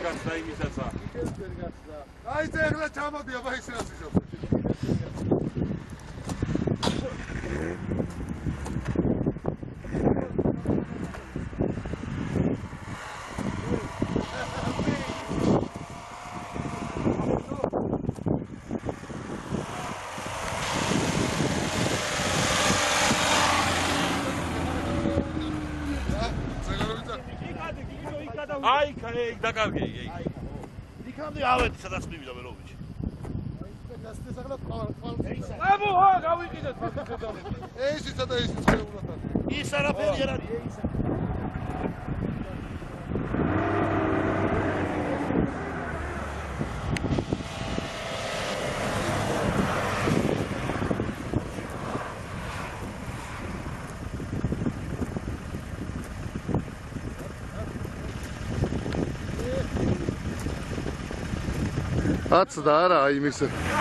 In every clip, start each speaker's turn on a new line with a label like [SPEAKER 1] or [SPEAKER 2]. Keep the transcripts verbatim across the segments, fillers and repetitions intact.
[SPEAKER 1] გაცდა იმისაცა.
[SPEAKER 2] აი ძე ახლა ჩამოდი აბა ის რას ისო.
[SPEAKER 1] აი, კაი, დაკარგე, აი.
[SPEAKER 3] იქამდე ავედი, სადაც მივიდა მეროვიჩი.
[SPEAKER 1] აბო, ჰა, გავიყიდეთ ფასი.
[SPEAKER 2] ეს ისა და ის შეეულოთ.
[SPEAKER 3] ის არაფერი არ არის, ეს.
[SPEAKER 2] აცდა არა აი მის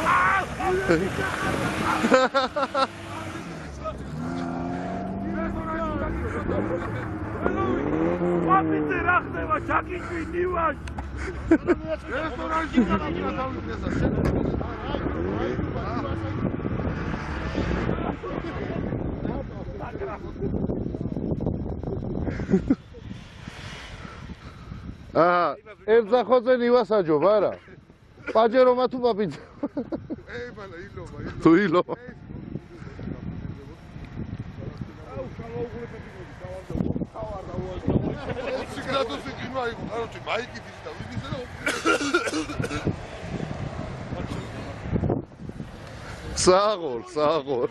[SPEAKER 1] აბიცე რა ხდება ჩაკიშვი ნივაშ
[SPEAKER 2] რესტორანში გადავიდა დავიწყეს აა ელზახოძე ნივასაჯობ არა პაჯერომა თუ პაპიძე ე ბალა ილობა თუ ილობა აუ ჩამოუღლე ექვსი გრადუსი კინო აიღო კაროჩი მაიკით ის და ვიდიზე და საღორ საღორ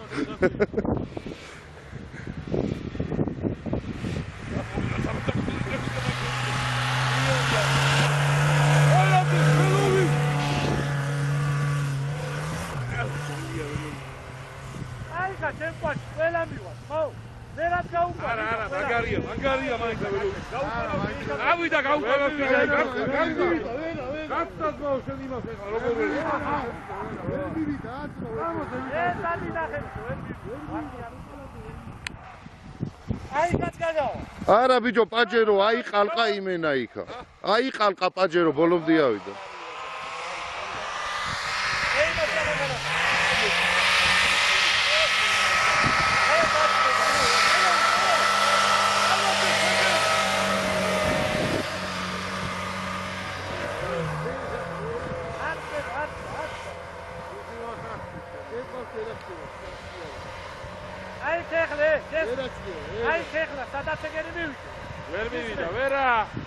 [SPEAKER 1] არა არა მაგარია მაგარია მაინც ავიდა გაუყევია გაცდას მოუ შენ იმას ეხა როგორ ვერ მივიდა ეს დადი ნახეთო აი კაცგადო
[SPEAKER 2] არა ბიჭო პაჯერო აი ყალყა იმენა იქა აი ყალყა პაჯერო ბოლომდე ავიდა
[SPEAKER 1] აი ხეხლე აი ხეხლა სადაც ეგენი მივიდა ვერ მივიდა ვერა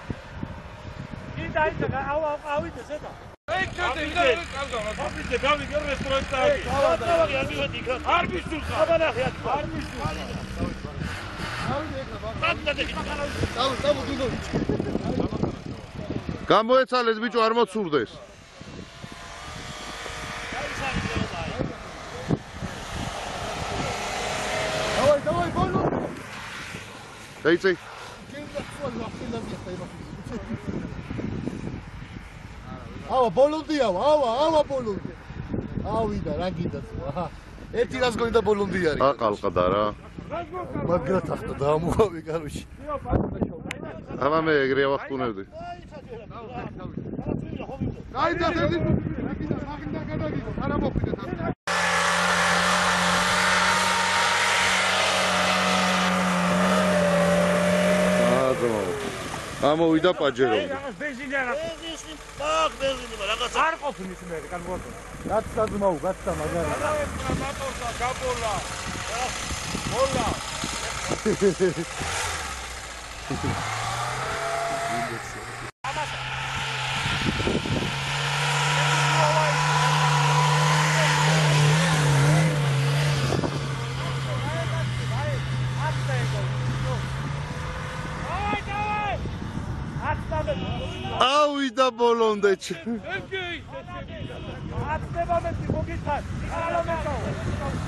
[SPEAKER 1] კიდე აი აუ ავიდე ზედა აი ჩოდე ვიდა ავიდე გავიგე რესტორანში დავი არ მივედი იქ არ მისულხა აბა ნახე აქ არ მისულხა ავიდე ეხლა
[SPEAKER 2] გამოეცალეს ბიჭო არ მოცურდეს Давай, давай, больно. Дай, дай. Ава, ბოლონდია, ава, ава ბოლონდი. ავიდა, რა გინდათ? აჰა. ერთი რას გონდა ბოლონდი არის. აყალყა და რა. მაგრა თახტა დაამოავი, კაროჩი. აბა მე ეგრე ავახტუნებდი. აი, და ერთი მაგინდა გადაგიგო, არა მოფიდეთ ასე. ამოვიდა პაჯერო.
[SPEAKER 1] რაღაც ბენზინი არა.
[SPEAKER 3] ბენზინი, აქ ბენზინი რაღაც
[SPEAKER 1] არ ყოფნის მე, განვარტო.
[SPEAKER 2] გაცდა ძმაო, გაცდა მაგარი.
[SPEAKER 1] მოტორსა გაბოლა. ბოლა.
[SPEAKER 2] ავიდა ბოლონდეჩი.
[SPEAKER 1] აკდება მე მოგიხარ. იხალა მეკაო.